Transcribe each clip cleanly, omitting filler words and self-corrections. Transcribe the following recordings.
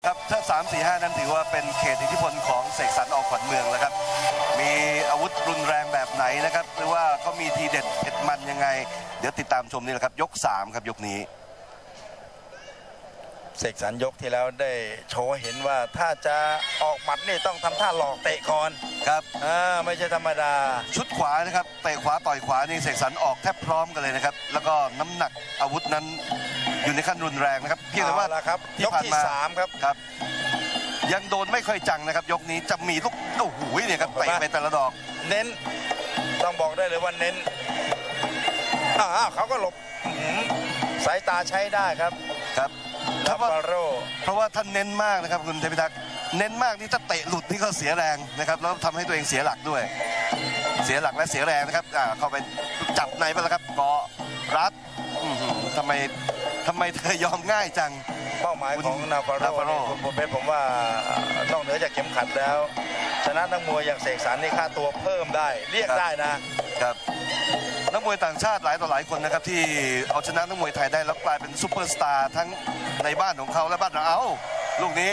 ครับถ้า3-4-5นั้นถือว่าเป็นเขตอิทธิพลของเสกสรรออกขวัญเมืองแล้วครับมีอาวุธรุนแรงแบบไหนนะครับหรือว่าเขามีทีเด็ดเผ็ดมันยังไงเดี๋ยวติดตามชมนี่แหละครับยก3ครับยกนี้เสกสรรยกที่แล้วได้โชว์เห็นว่าถ้าจะออกหมัดนี่ต้องทำท่าหลอกเตะก่อนครับไม่ใช่ธรรมดาชุดขวานะครับเตะขวาต่อยขวานี่เสกสรรออกแทบพร้อมกันเลยนะครับแล้วก็น้ำหนักอาวุธนั้นอยู่ในขั้นรุนแรงนะครับเพียงแต่ว่ายกที่3ครับยังโดนไม่ค่อยจังนะครับยกนี้จะมีลูกโอ้โหเนี่ยครับเตะไปแต่ละดอกเน้นต้องบอกได้เลยว่าเน้นเขาก็หลบสายตาใช้ได้ครับเพราะว่าท่านเน้นมากนะครับคุณเทพิทักษ์เน้นมากนี่ถ้าเตะหลุดนี่ก็เสียแรงนะครับแล้วทำให้ตัวเองเสียหลักด้วยเสียหลักและเสียแรงนะครับเข้าไปจับในไปแล้วครับเกาะรัดทำไมเธอยอมง่ายจังเป้าหมายของนาฟาโรคุณเพชรผมว่านอกเหนือจากเข็มขัดแล้วชนะนักมวยอย่างเสกสรรนี่ค่าตัวเพิ่มได้เรียกได้นะครับนักมวยต่างชาติหลายต่อหลายคนนะครับที่เอาชนะนักมวยไทยได้แล้วกลายเป็นซุปเปอร์สตาร์ทั้งในบ้านของเขาและบ้านเราลูกนี้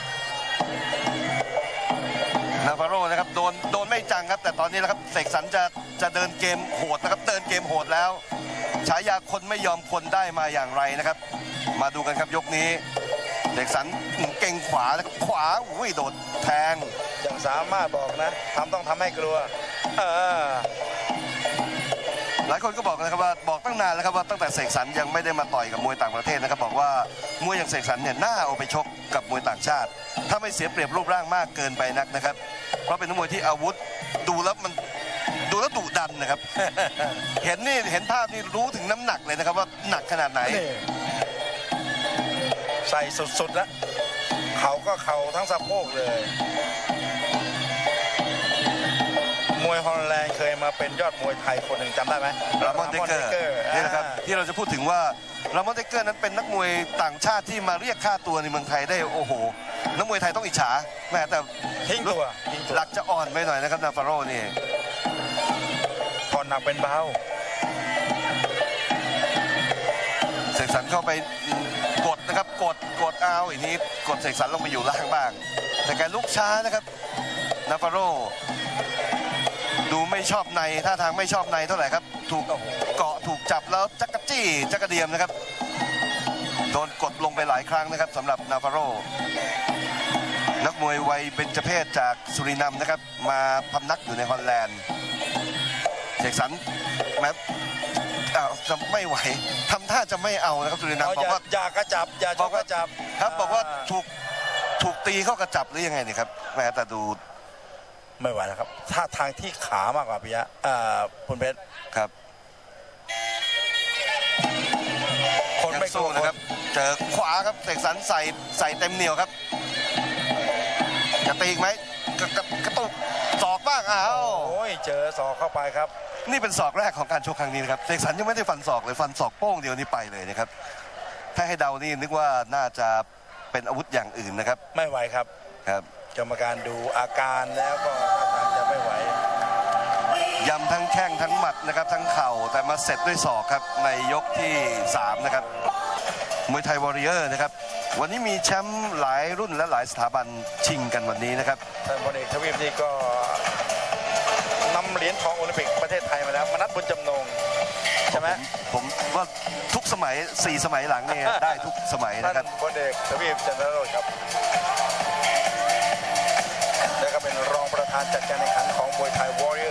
นาฟาโรนะครับโดนไม่จังครับแต่ตอนนี้นะครับเสกสรรจะเดินเกมโหดนะครับเดินเกมโหดแล้วฉายาคนไม่ยอมคนได้มาอย่างไรนะครับมาดูกันครับยกนี้เสกสรรเก่งขวาแล้วขวาโดดแทงยังสามารถบอกนะต้องทำให้กลัวหลายคนก็บอกนะครับว่าบอกตั้งนานแล้วครับว่าตั้งแต่เสกสรรยังไม่ได้มาต่อยกับมวยต่างประเทศนะครับบอกว่ามวยอย่างเสกสรรเนี่ยน่าเอาไปชกกับมวยต่างชาติถ้าไม่เสียเปรียบรูปร่างมากเกินไปนักนะครับเพราะเป็นนักมวยที่อาวุธดูแล้วดุดันนะครับ เห็นภาพนี่รู้ถึงน้ำหนักเลยนะครับว่าหนักขนาดไหนใส่สุดๆแล้วเขาก็เข่าทั้งสะโพกเลยมวยฮอลแลนด์เคยมาเป็นยอดมวยไทยคนหนึ่งจำได้ไหมรามอนเดเกอร์นี่นะครับที่เราจะพูดถึงว่ารามอนเดเกอร์นั้นเป็นนักมวยต่างชาติที่มาเรียกค่าตัวในเมืองไทยได้โอ้โหนักมวยไทยต้องอิจฉาแม้แต่ทิ้งตัวหลักจะอ่อนไปหน่อยนะครับนาฟาโรนี่ผ่อนหนักเป็นเบาเสกสรรเข้าไปกดนะครับกดเอาอีกนี้กดเสกสรรลงไปอยู่ล่างบ้างแต่แกลุกช้านะครับนาฟาโรดูไม่ชอบในท่าทางไม่ชอบในเท่าไหร่ครับถูกเกาะถูกจับแล้วจักกระเดียมนะครับโดนกดลงไปหลายครั้งนะครับสำหรับนาฟาโรนักมวยวัยเบญจเพสจากสุรินัมนะครับมาพำนักอยู่ในฮอลแลนด์เสกสรรแม้จะไม่ไหวทำท่าจะไม่เอานะครับสุรินัมบอกว่าอย่ากระจับอย่าชกกระจับครับบอกว่าถูกตีเข้ากระจับหรือยังไงนี่ครับแม้แต่ดูไม่ไหวแล้วครับท่าทางที่ขามากกว่าปิยะคุณเพชรครับคนไม่สู้นะครับเจอขวาครับเสกสรรใส่เต็มเหนียวครับจะตีอีกไหมกระตุกศอกบ้างเจอศอกเข้าไปครับนี่เป็นศอกแรกของการชกครั้งนี้นะครับเสกสรรยังไม่ได้ฟันศอกเลยฟันศอกโป้งเดียวนี้ไปเลยนะครับถ้าให้เดานี่นึกว่าน่าจะเป็นอาวุธอย่างอื่นนะครับไม่ไหวครับกรรมการดูอาการแล้วก็ท่าทางจะไม่ไหวยำทั้งแข้งทั้งหมัดนะครับทั้งเข่าแต่มาเสร็จด้วยศอกครับในยกที่3นะครับมวยไทยวอริเออร์นะครับวันนี้มีแชมป์หลายรุ่นและหลายสถาบันชิงกันวันนี้นะครับท่านพลเอกทวีปนี่ก็นำเหรียญทองโอลิมปิกประเทศไทยมาแล้วมนัสบุญจำนงใช่ไหมผมว่าทุกสมัย4 สมัยหลังนี่ได้ทุกสมัยนะครับท่านพลเอกทวีปจันทรโรจน์ครับและก็เป็นรองประธานจัดการแข่งขันของมวยไทยวอริ